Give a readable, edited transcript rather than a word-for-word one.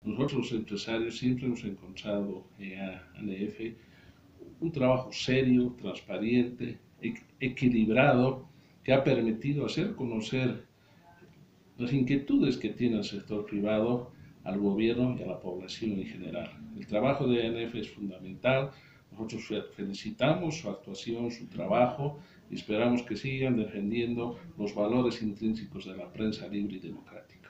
nosotros los empresarios siempre hemos encontrado en ANF un trabajo serio, transparente, equilibrado, que ha permitido hacer conocer las inquietudes que tiene el sector privado al gobierno y a la población en general. El trabajo de ANF es fundamental, nosotros felicitamos su actuación, su trabajo y esperamos que sigan defendiendo los valores intrínsecos de la prensa libre y democrática.